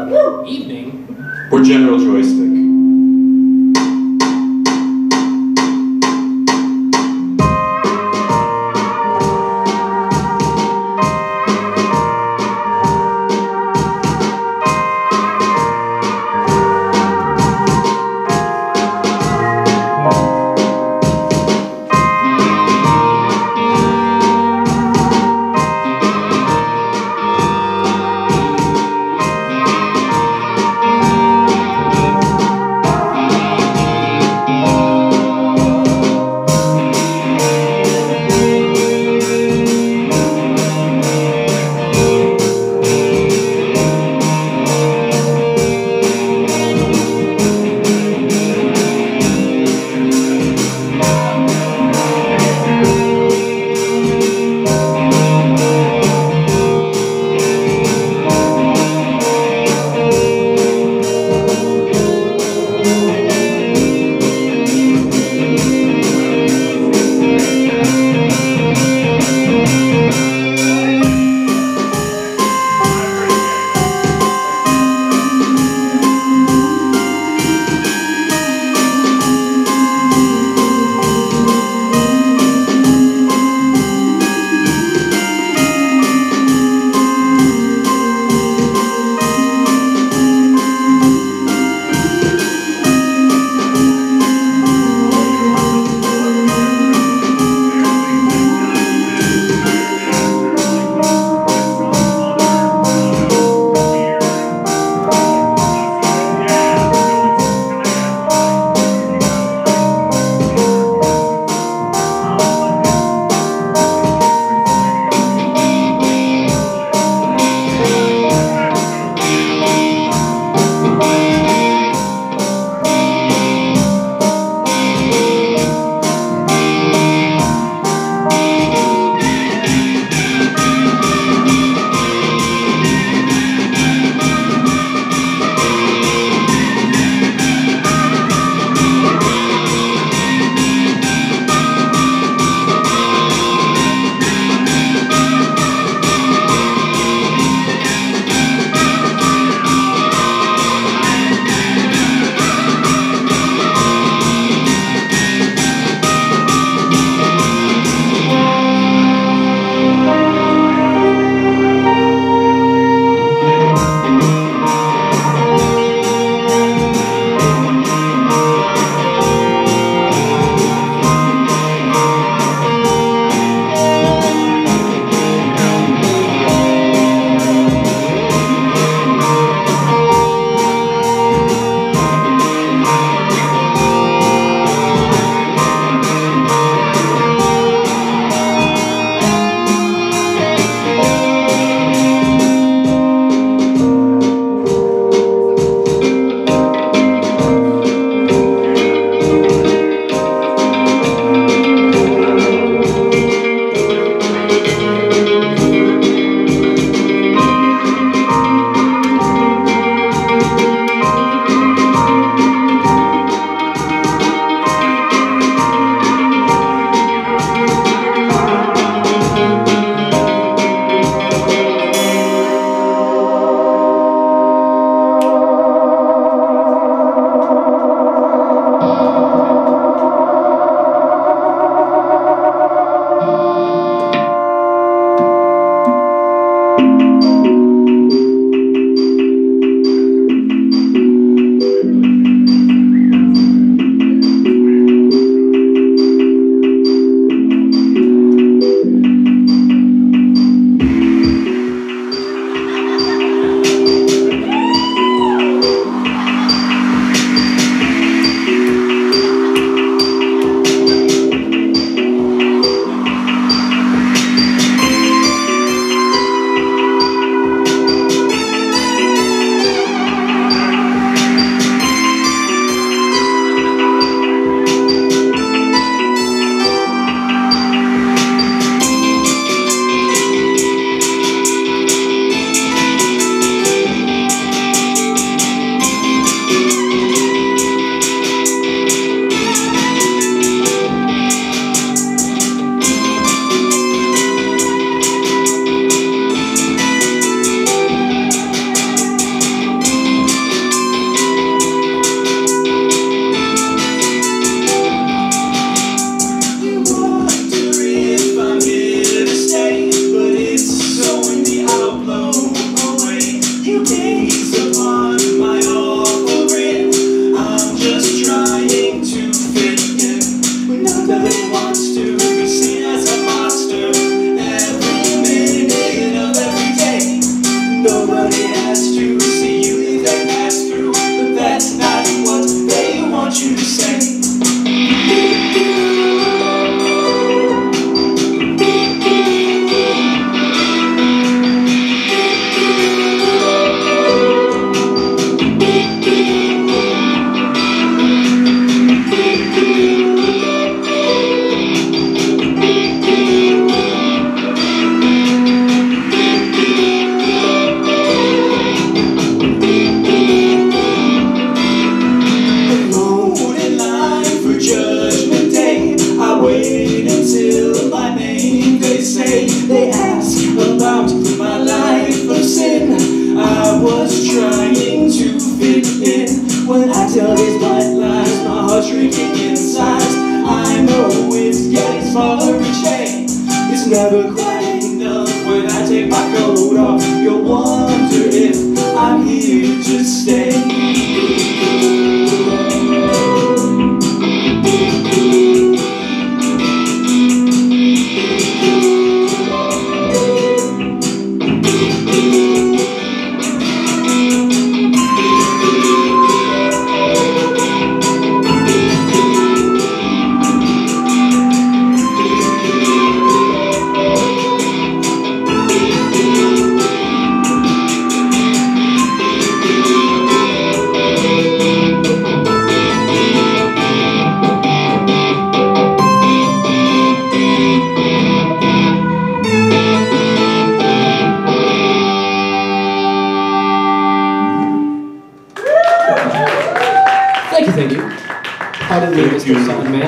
evening. Or General Joystick.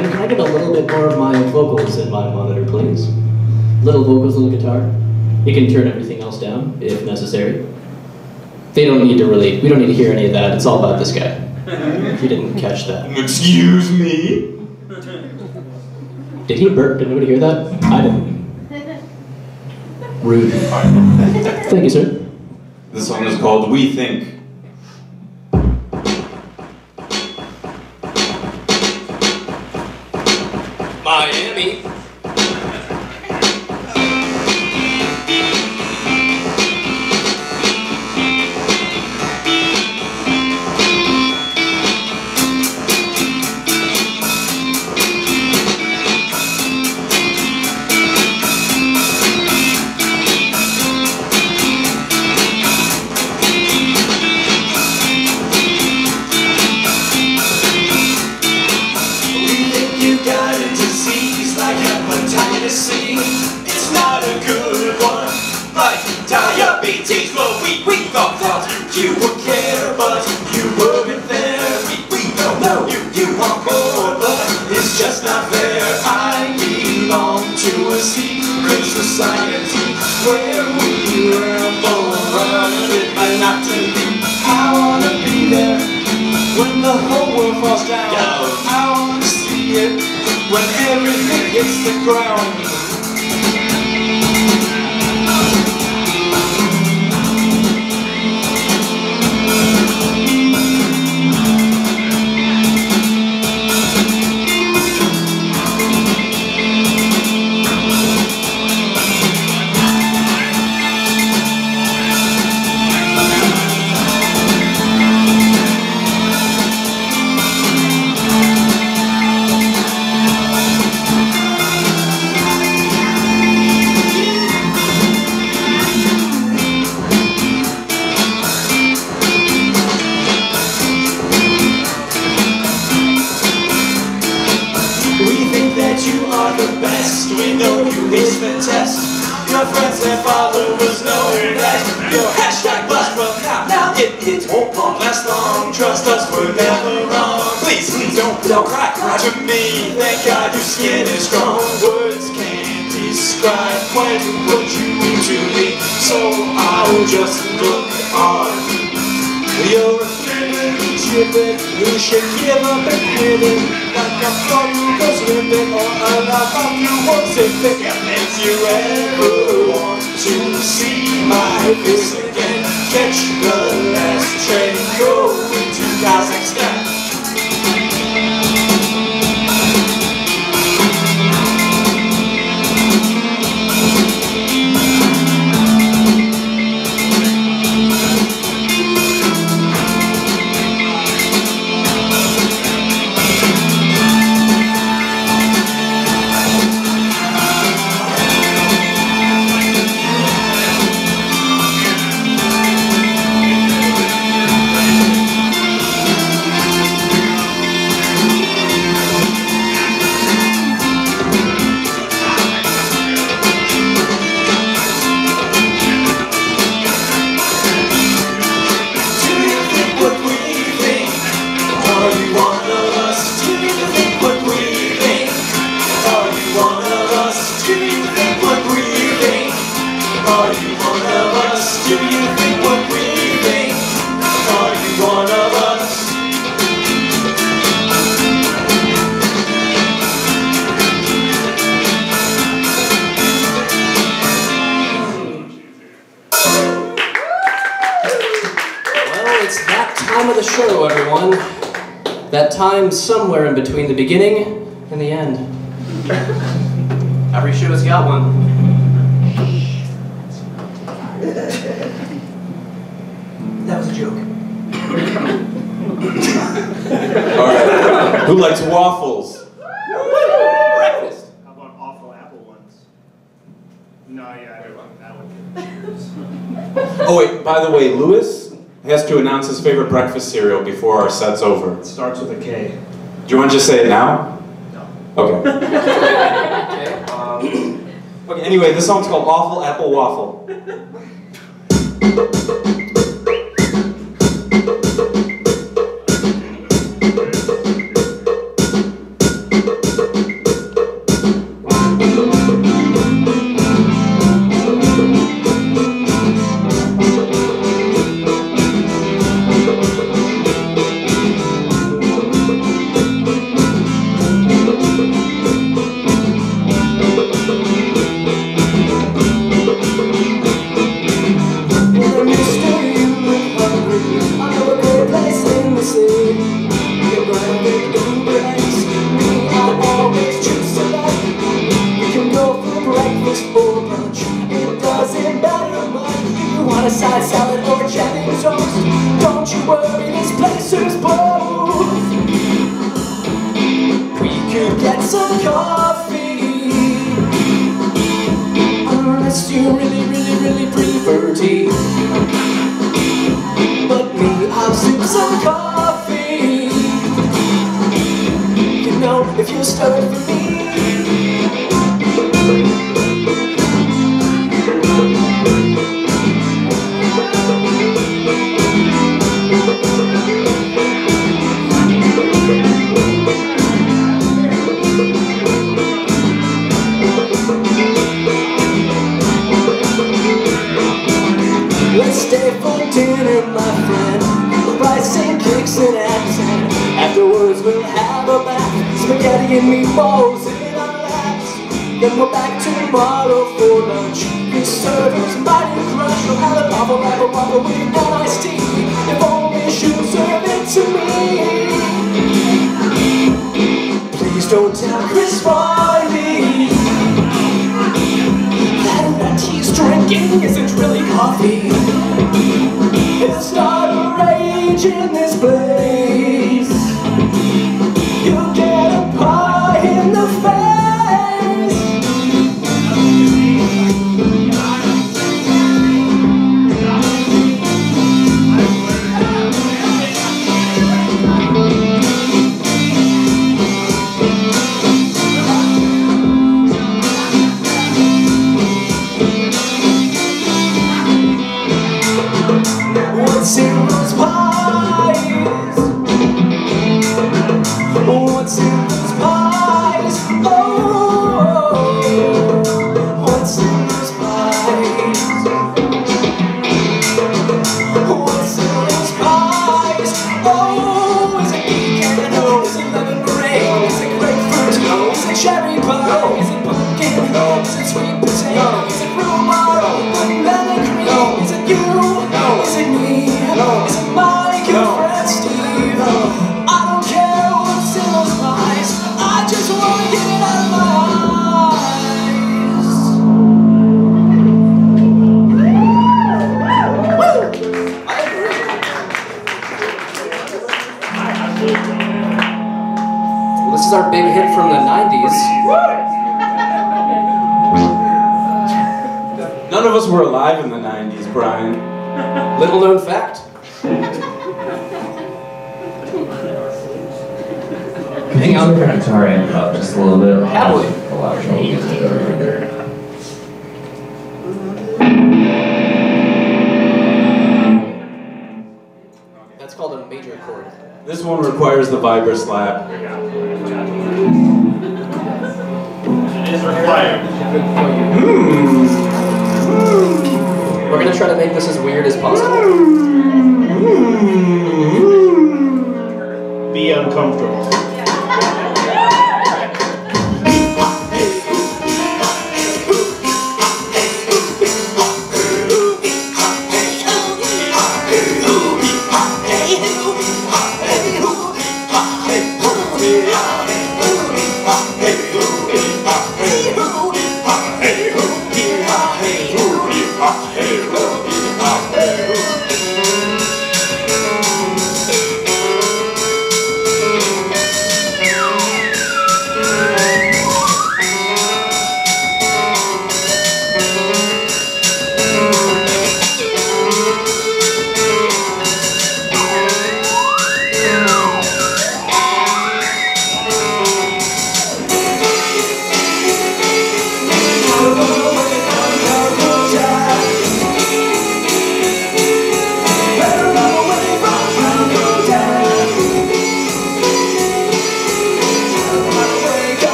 again. Can I get a little bit more of my vocals in my monitor, please? Little vocals, little guitar. You can turn everything else down if necessary. They don't need to really, we don't need to hear any of that. It's all about this guy. If you didn't catch that. Excuse me? Did he burp? Did anybody hear that? I didn't. Rude. Thank you, sir. This song is called We Think. Miami. It's not a good one, like diabetes. Well, we thought that you would care, but you weren't there. We don't know you are bored, but it's just not fair. I belong to a secret society where we ramble around it by not to be. I wanna be there when the whole world falls down. I wanna see it when everything hits the ground. We know you ace the test. Your friends and followers know that your hashtag bust from now. It won't last long. Trust us, we're never wrong. Please don't cry to me. Thank God your skin is strong. Words can't describe quite what you mean to me. So I'll just look on. You're a flippin', chippin', you should give up and quit it. Like I thought you was ripping, or I thought you was it. If you ever want to see my face again, catch the last train going to Kazakhstan. Show, everyone. That time somewhere in between the beginning and the end. Every show's got one. That was a joke. Alright, who likes waffles? Breakfast. How about awful apple ones? No, yeah, I don't want that one. Oh wait, by the way, Lewis has to announce his favorite breakfast cereal before our set's over. It starts with a K. Do you want to just say it now? No. Okay. Okay, anyway, this song's called Awful Apple Waffle. some coffee. Unless you really, really, really prefer tea. But me, I'll sip some coffee. You know, if you stir it for me. Let's stay for dinner, my friend. Rice and cakes and accent. Afterwards we'll have a bath. Spaghetti and meatballs in our laps. Then we're back tomorrow for lunch. Your servers mighty crush. We'll have a waffle with an iced tea. If only you'll serve it to me. Please don't tell Chris Farley that he's drinking isn't really coffee. He'll start a rage in this place. You'll get a pie in the face. What's in those pies? What's in those pies? Oh, what's in those pies? What's in those pies? Oh, is it pecan? Oh, is it lemon meringue? Is it grapefruit? No. Is it cherry pie? No. Is it pumpkin? No. Is it sweet potato? No. Is it rhubarb? No. Lemon cream? No. Is it you? No. Is it me? No. Is it Mike and friend Steve? No. I don't care what's in those pies. I just want to get it out of my eyes. Woo! I agree. Well, this is our big hit from the 90s. None of us were alive in the 90s, Brian. Little known fact. Hang on the guitar amp up just a little bit. Happily. Allow you to get to there. That's called a major chord. This one requires the vibra slap. It is required. We're gonna try to make this as weird as possible. Be uncomfortable.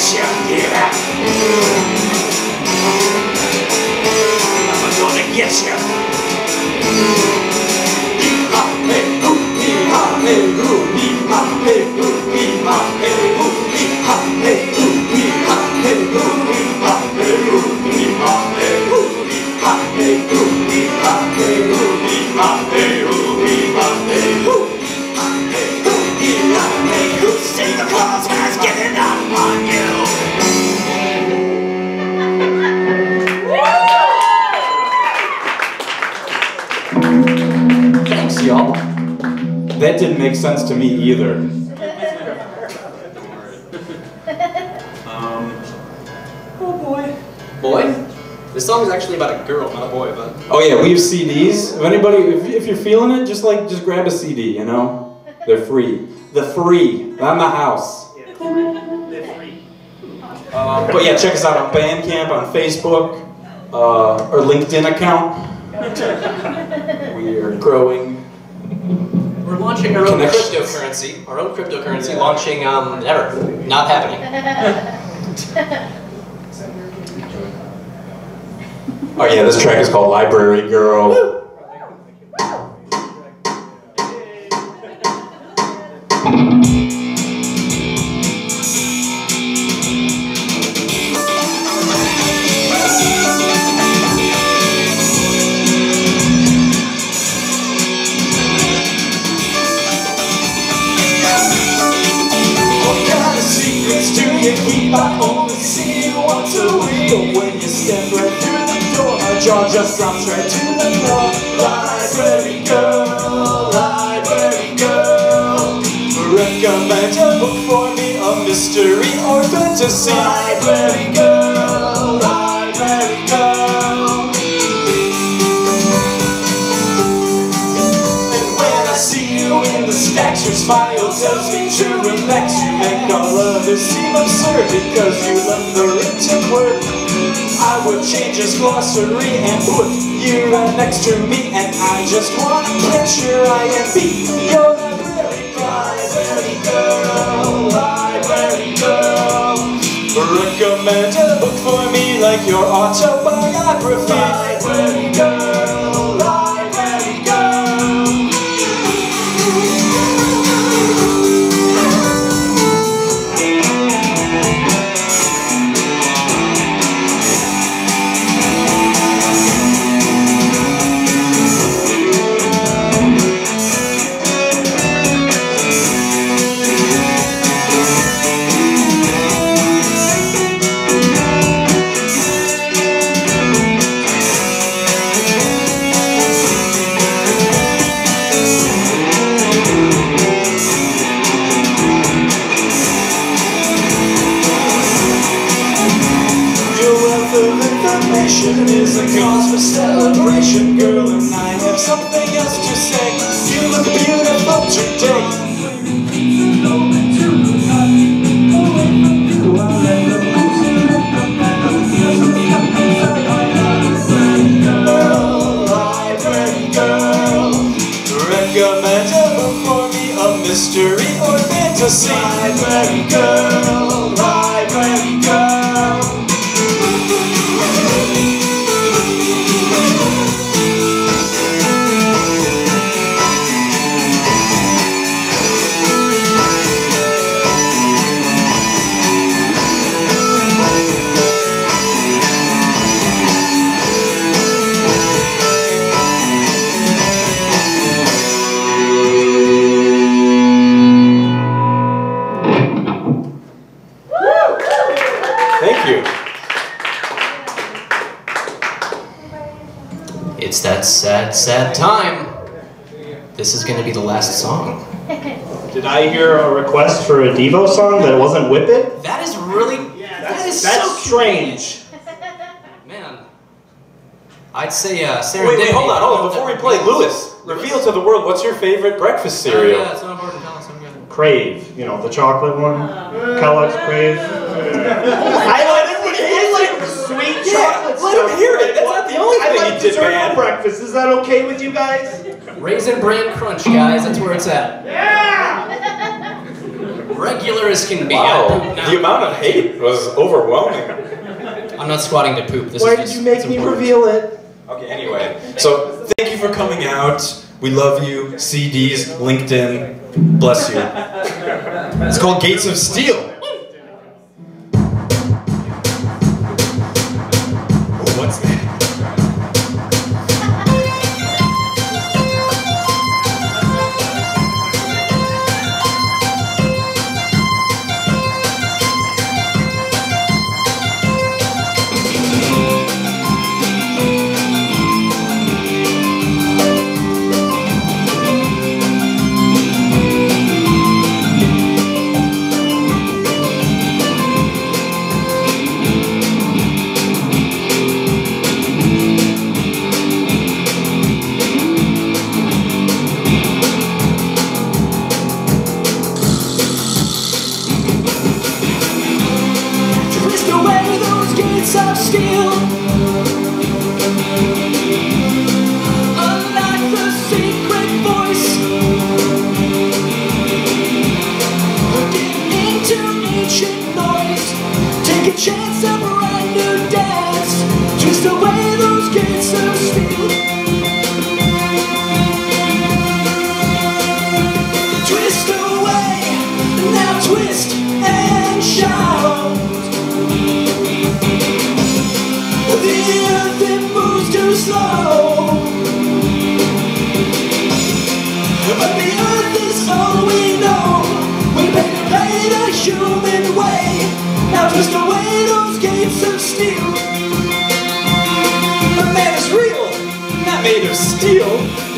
ya, yeah. I'm gonna get ya. Hee-ha, hey, hoo, hee-ha, hey, hoo, hee-ha, hey, hoo, hee-ha, hey, hoo, hee-ha, hey, hoo, hee-ha, hey, hoo, hee-ha, hey, hoo, hee-ha, hey, hoo, hee-ha, hey, hoo, hee-ha, hey, hoo, hee-ha, hey, hoo, hee-ha, hey, hoo, hee-ha, hey, hoo, see the claws has given up on you. Thanks, y'all. That didn't make sense to me either. Oh boy. Boy? This song is actually about a girl, not a boy, but... Oh yeah, we have CDs. If anybody, if you're feeling it, just grab a CD, you know? They're free. They're free. Not in the house. They're free. But yeah, check us out on Bandcamp, on Facebook, our LinkedIn account. We are growing. We're launching our own cryptocurrency. Our own cryptocurrency launching, never. Not happening. Oh yeah, this track is called Library Girl. I only see you once a week. But when you step right through the door, my jaw just drops right to the floor. Library girl, library girl, recommend a book for me, a mystery or fantasy. Library girl, library girl. And when I see you in the stacks, your smile tells me to relax. You make all others seem absurd because you love the written word. I would change his glossary and put you right next to me, and I just want to picture I am be your library girl, library girl. Recommend a book for me like your autobiography. Library girl, library girl. Is a cause for celebration, girl, and I have something else to say. You look beautiful today. Library girl, recommend a book for me, a mystery or fantasy. Library girl, library girl. Thank you. It's that sad, sad time. This is going to be the last song. Did I hear a request for a Devo song that wasn't Whip It? That is really... that's so strange. Man. I'd say Wait, hold on. Before we play, Lewis, reveal to the world, what's your favorite breakfast cereal? Yeah, it's not important. Tell us. I'm good. Crave, you know, the chocolate one. Kellogg's Crave. I like sweet chocolate stuff. Let him hear it. That's not the only thing he did, man. For breakfast. Is that okay with you guys? Raisin Bran Crunch, guys. That's where it's at. Yeah! Regular as can be. Wow, the amount of hate was overwhelming. I'm not squatting to poop. This Why is did just, you make it's me important. reveal it? Okay, anyway, so thank you for coming out. We love you. CDs, LinkedIn, bless you. It's called Gates of Steel. Oh, what's that? Twist away those gates of steel. The man is real, not made of steel.